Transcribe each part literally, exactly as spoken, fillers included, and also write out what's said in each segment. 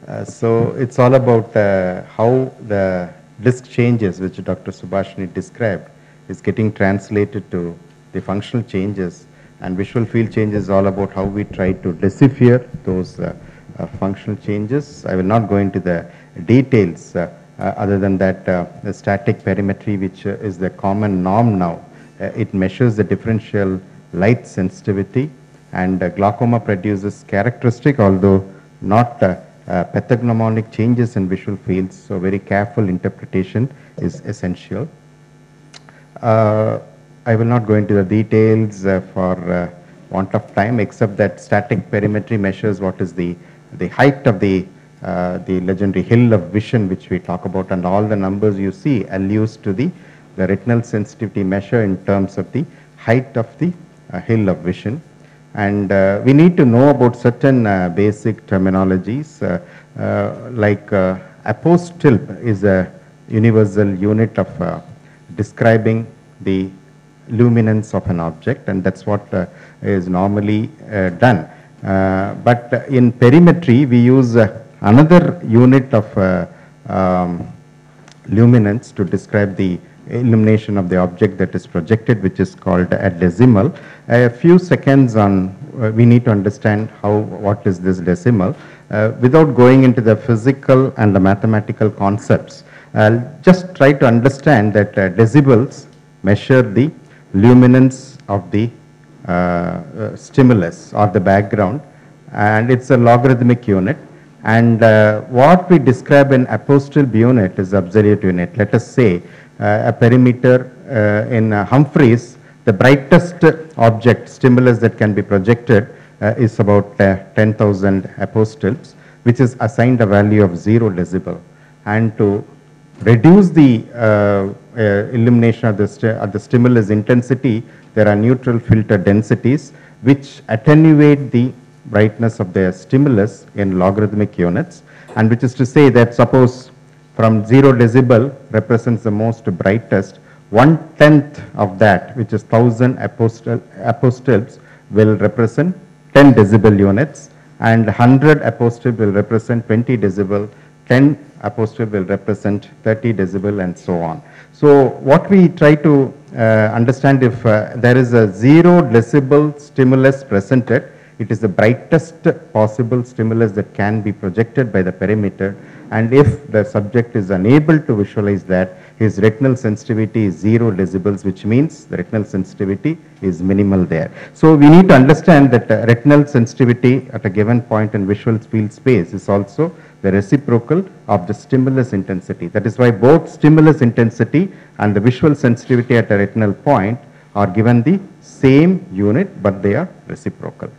Uh, so it's all about uh, how the disk changes, which Doctor Subhashini described, is getting translated to the functional changes, and visual field changes all about how we try to decipher those uh, uh, functional changes. I will not go into the details uh, uh, other than that uh, the static perimetry, which uh, is the common norm now, uh, it measures the differential light sensitivity, and uh, glaucoma produces characteristic, although not uh, uh, pathognomonic changes in visual fields, so very careful interpretation is essential. Uh, I will not go into the details uh, for uh, want of time, except that static perimetry measures what is the, the height of the, uh, the legendary hill of vision, which we talk about, and all the numbers you see alludes to the, the retinal sensitivity measure in terms of the height of the uh, hill of vision. And uh, we need to know about certain uh, basic terminologies, uh, uh, like uh, apostilp is a universal unit of uh, describing the luminance of an object, and that's what uh, is normally uh, done. Uh, but uh, in perimetry, we use uh, another unit of uh, um, luminance to describe the illumination of the object that is projected, which is called a decimal. A few seconds on, uh, we need to understand how, what is this decimal. Uh, without going into the physical and the mathematical concepts, I'll just try to understand that uh, decibels measure the luminance of the uh, uh, stimulus or the background, and it's a logarithmic unit. And uh, what we describe in apostilp unit is absolute unit. Let us say uh, a perimeter uh, in uh, Humphreys, the brightest object stimulus that can be projected uh, is about uh, ten thousand apostilps, which is assigned a value of zero decibel. And to reduce the uh, uh, illumination of the, st of the stimulus intensity, there are neutral filter densities which attenuate the brightness of the stimulus in logarithmic units, and which is to say that suppose from zero decibel represents the most brightest, one tenth of that, which is thousand apostil apostilps, will represent ten decibel units, and one hundred apostilp will represent twenty decibel, ten apostilp will represent thirty decibel, and so on. So what we try to uh, understand, if uh, there is a zero decibel stimulus presented, it is the brightest possible stimulus that can be projected by the perimeter, and if the subject is unable to visualize that, his retinal sensitivity is zero decibels, which means the retinal sensitivity is minimal there. So we need to understand that uh, retinal sensitivity at a given point in visual field space is also the reciprocal of the stimulus intensity. That is why both stimulus intensity and the visual sensitivity at a retinal point are given the same unit, but they are reciprocal.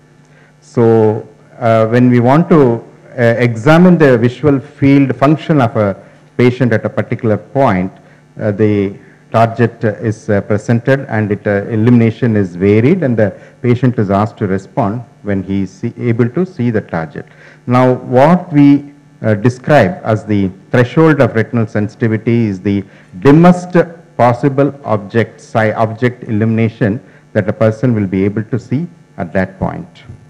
So uh, when we want to uh, examine the visual field function of a patient at a particular point, uh, the target uh, is uh, presented, and it, uh, illumination is varied, and the patient is asked to respond when he is able to see the target. Now what we uh, describe as the threshold of retinal sensitivity is the dimmest possible object, si object illumination that a person will be able to see at that point.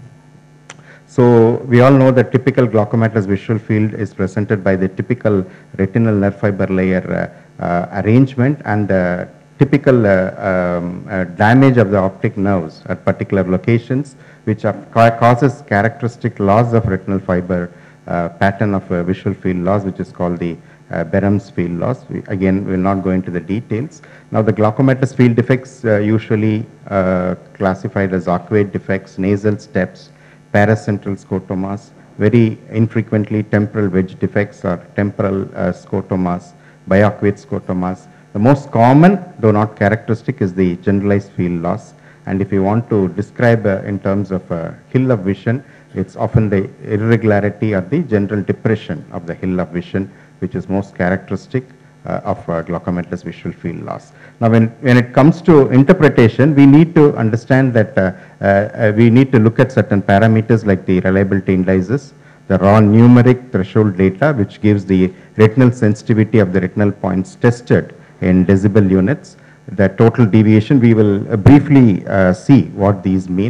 So we all know that typical glaucomatous visual field is presented by the typical retinal nerve fiber layer uh, uh, arrangement, and the typical uh, um, uh, damage of the optic nerves at particular locations, which are, ca causes characteristic loss of retinal fiber uh, pattern of uh, visual field loss, which is called the uh, Berham's field loss. We, again, we will not go into the details. Now the glaucomatous field defects uh, usually uh, classified as arcuate defects, nasal steps, paracentral scotomas, very infrequently temporal wedge defects or temporal uh, scotomas, biarcuate scotomas. The most common, though not characteristic, is the generalized field loss. And if you want to describe uh, in terms of uh, hill of vision, it's often the irregularity or the general depression of the hill of vision, which is most characteristic uh, of uh, glaucomatous visual field loss. Now when, when it comes to interpretation, we need to understand that uh, uh, we need to look at certain parameters like the reliability indices, the raw numeric threshold data, which gives the retinal sensitivity of the retinal points tested in decibel units, the total deviation. We will uh, briefly uh, see what these mean.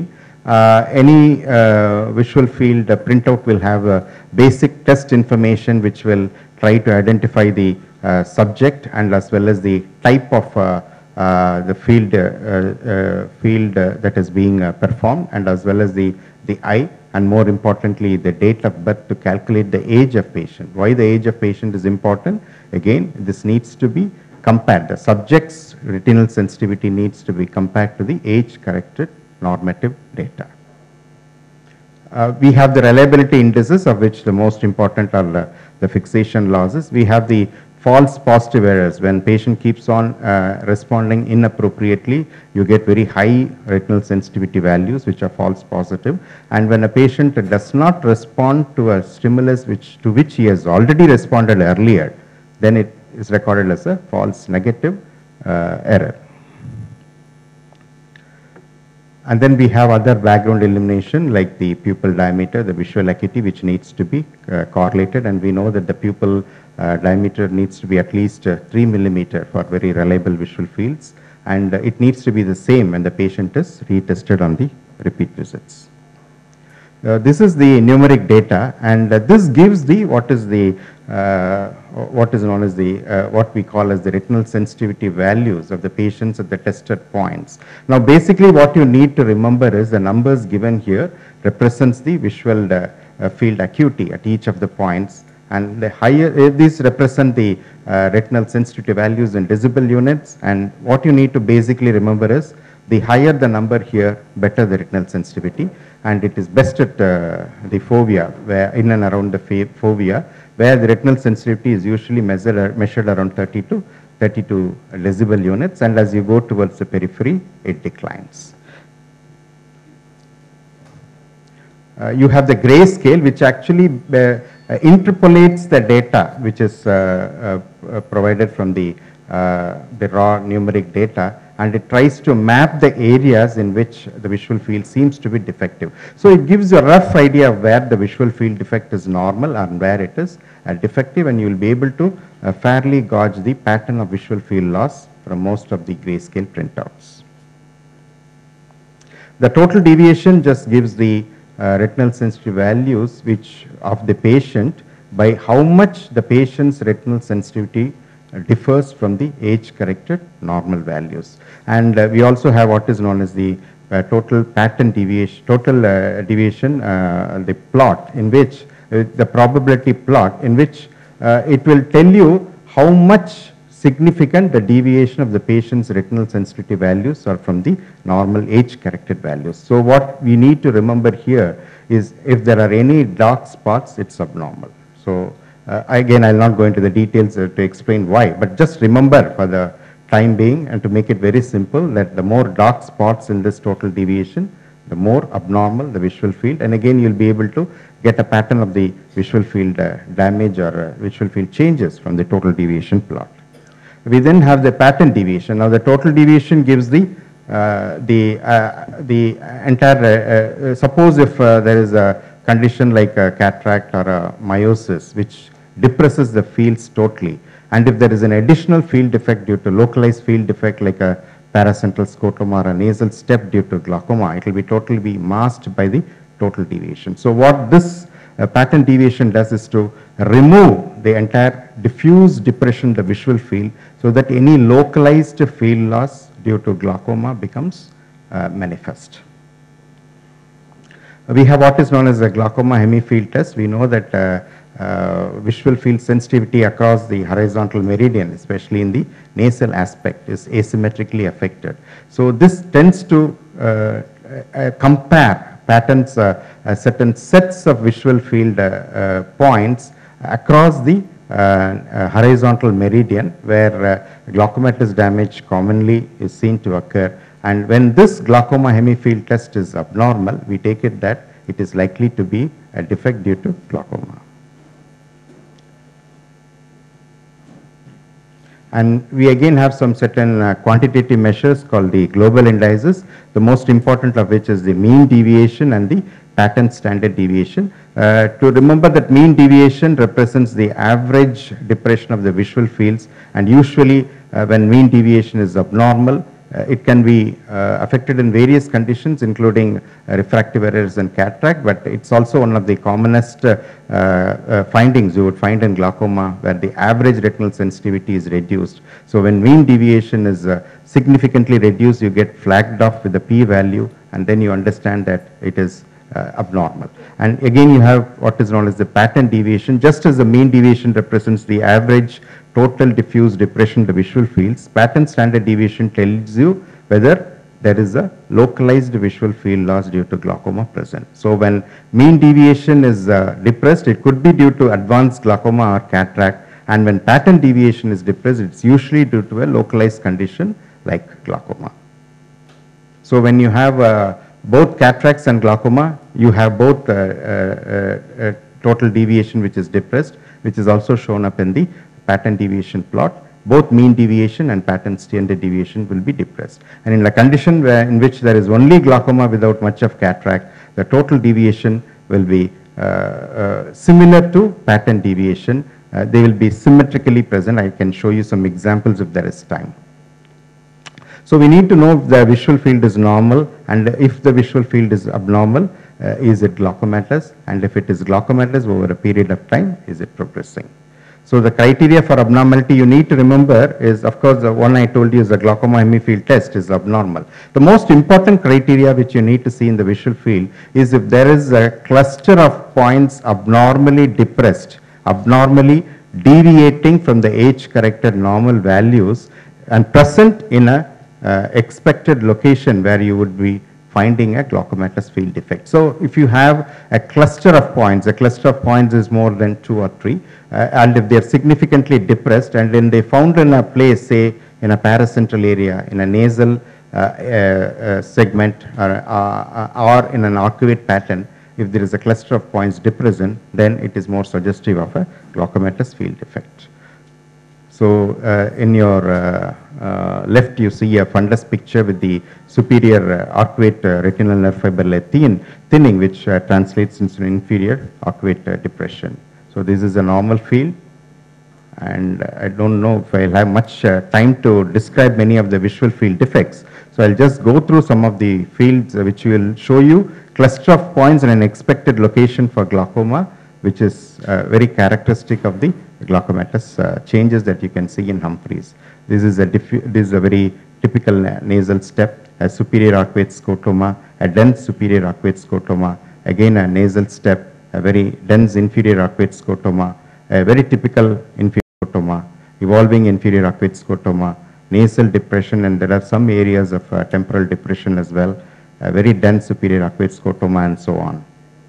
Uh, any uh, visual field uh, printout will have a basic test information which will try to identify the uh, subject and as well as the type of uh, uh, the field, uh, uh, field uh, that is being uh, performed, and as well as the, the eye, and more importantly the date of birth to calculate the age of patient. Why the age of patient is important? Again, this needs to be compared. The subject's retinal sensitivity needs to be compared to the age corrected normative data. Uh, we have the reliability indices, of which the most important are the, the fixation losses. We have the false positive errors. When patient keeps on uh, responding inappropriately, you get very high retinal sensitivity values which are false positive. And when a patient does not respond to a stimulus which, to which he has already responded earlier, then it is recorded as a false negative uh, error. And then we have other background illumination like the pupil diameter, the visual acuity, which needs to be uh, correlated, and we know that the pupil uh, diameter needs to be at least uh, three millimeter for very reliable visual fields, and uh, it needs to be the same when the patient is retested on the repeat visits. Uh, this is the numeric data, and uh, this gives the what is the uh, what is known as the uh, what we call as the retinal sensitivity values of the patients at the tested points. Now, basically, what you need to remember is the numbers given here represents the visual uh, uh, field acuity at each of the points, and the higher uh, these represent the uh, retinal sensitivity values in decibel units. And what you need to basically remember is the higher the number here, better the retinal sensitivity. And it is best at uh, the fovea, where in and around the fovea, where the retinal sensitivity is usually measured, measured around thirty to thirty-two decibel units, and as you go towards the periphery, it declines. Uh, you have the gray scale, which actually uh, uh, interpolates the data which is uh, uh, provided from the, uh, the raw numeric data, and it tries to map the areas in which the visual field seems to be defective. So it gives you a rough idea of where the visual field defect is normal and where it is uh, defective, and you will be able to uh, fairly gauge the pattern of visual field loss from most of the grayscale printouts. The total deviation just gives the uh, retinal sensitivity values which of the patient by how much the patient's retinal sensitivity differs from the age corrected normal values. And uh, we also have what is known as the uh, total pattern deviation, total uh, deviation, uh, the plot in which uh, the probability plot in which uh, it will tell you how much significant the deviation of the patient's retinal sensitivity values are from the normal age corrected values. So what we need to remember here is if there are any dark spots, it's abnormal. So Uh, again, I will not go into the details uh, to explain why, but just remember for the time being and to make it very simple that the more dark spots in this total deviation, the more abnormal the visual field, and again you will be able to get a pattern of the visual field uh, damage or uh, visual field changes from the total deviation plot. We then have the pattern deviation. Now the total deviation gives the uh, the uh, the entire uh, uh, suppose if uh, there is a condition like a cataract or a miosis which depresses the fields totally, and if there is an additional field defect due to localized field defect like a paracentral scotoma or a nasal step due to glaucoma, it will be totally be masked by the total deviation. So what this uh, pattern deviation does is to remove the entire diffuse depression of the visual field so that any localized field loss due to glaucoma becomes uh, manifest. We have what is known as the glaucoma hemifield test. We know that uh, uh, visual field sensitivity across the horizontal meridian, especially in the nasal aspect, is asymmetrically affected. So this tends to uh, uh, compare patterns, uh, uh, certain sets of visual field uh, uh, points across the uh, uh, horizontal meridian where uh, glaucomatous damage commonly is seen to occur. And when this glaucoma hemifield test is abnormal, we take it that it is likely to be a defect due to glaucoma. And we again have some certain uh, quantitative measures called the global indices, the most important of which is the mean deviation and the pattern standard deviation. Uh, to remember that mean deviation represents the average depression of the visual fields, and usually uh, when mean deviation is abnormal, uh, it can be uh, affected in various conditions, including uh, refractive errors and cataract, but it's also one of the commonest uh, uh, findings you would find in glaucoma, where the average retinal sensitivity is reduced. So when mean deviation is uh, significantly reduced, you get flagged off with the p-value, and then you understand that it is uh, abnormal. And again, you have what is known as the pattern deviation. Just as the mean deviation represents the average total diffuse depression of the visual fields, pattern standard deviation tells you whether there is a localized visual field loss due to glaucoma present. So when mean deviation is uh, depressed, it could be due to advanced glaucoma or cataract, and when pattern deviation is depressed, it's usually due to a localized condition like glaucoma. So when you have uh, both cataracts and glaucoma, you have both uh, uh, uh, total deviation which is depressed, which is also shown up in the pattern deviation plot. Both mean deviation and pattern standard deviation will be depressed. And in a condition where, in which there is only glaucoma without much of cataract, the total deviation will be uh, uh, similar to pattern deviation. Uh, they will be symmetrically present. I can show you some examples if there is time. So we need to know if the visual field is normal, and if the visual field is abnormal, uh, is it glaucomatous, and if it is glaucomatous over a period of time, is it progressing. So the criteria for abnormality you need to remember is, of course, the one I told you is the glaucoma hemifield test is abnormal. The most important criteria which you need to see in the visual field is if there is a cluster of points abnormally depressed, abnormally deviating from the age-corrected normal values and present in a uh, expected location where you would be finding a glaucomatous field defect. So if you have a cluster of points, a cluster of points is more than two or three, uh, and if they are significantly depressed and then they found in a place, say in a paracentral area, in a nasal uh, uh, uh, segment, or, uh, or in an arcuate pattern, if there is a cluster of points depressant, then it is more suggestive of a glaucomatous field defect. So uh, in your uh, uh, left, you see a fundus picture with the superior uh, arcuate uh, retinal nerve fiber layer thin, thinning, which uh, translates into an inferior arcuate uh, depression. So this is a normal field, and uh, I don't know if I'll have much uh, time to describe many of the visual field defects. So I'll just go through some of the fields uh, which will show you cluster of points in an expected location for glaucoma, which is uh, very characteristic of the glaucomatous uh, changes that you can see in Humphreys. This is a, this is a very typical na nasal step, a superior arcuate scotoma, a dense superior arcuate scotoma, again a nasal step, a very dense inferior arcuate scotoma, a very typical inferior scotoma, evolving inferior arcuate scotoma, nasal depression, and there are some areas of uh, temporal depression as well, a very dense superior arcuate scotoma, and so on.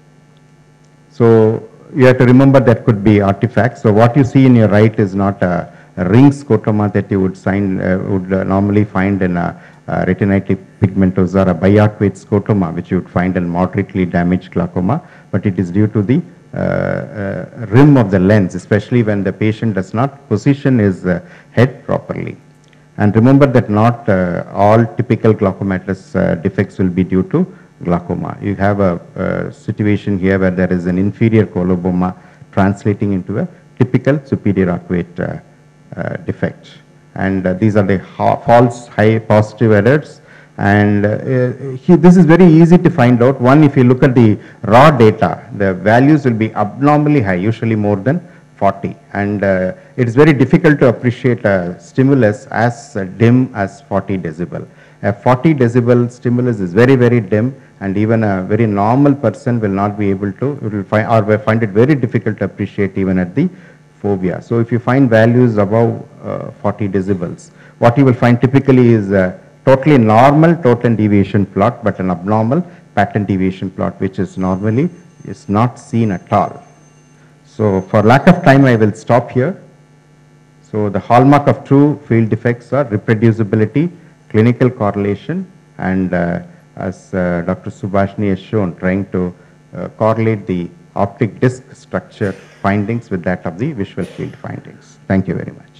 So you have to remember that could be artifacts. So what you see in your right is not a, a ring scotoma that you would, sign, uh, would uh, normally find in a, a retinitis pigmentosa, or a biarcuate scotoma, which you would find in moderately damaged glaucoma, but it is due to the uh, uh, rim of the lens, especially when the patient does not position his uh, head properly. And remember that not uh, all typical glaucomatous uh, defects will be due to glaucoma. You have a, a situation here where there is an inferior coloboma translating into a typical superior arcuate uh, uh, defect. And uh, these are the false high positive errors. And uh, he, this is very easy to find out. One, if you look at the raw data, the values will be abnormally high, usually more than forty. And uh, it is very difficult to appreciate a stimulus as uh, dim as forty decibel. A forty decibel stimulus is very, very dim, and even a very normal person will not be able to, will find, or will find it very difficult to appreciate even at the fovea. So if you find values above uh, forty decibels, what you will find typically is a totally normal total deviation plot, but an abnormal pattern deviation plot, which is normally is not seen at all. So for lack of time, I will stop here. So the hallmark of true field defects are reproducibility, clinical correlation, and uh, as uh, Doctor Subhashini has shown, trying to uh, correlate the optic disc structure findings with that of the visual field findings. Thank you very much.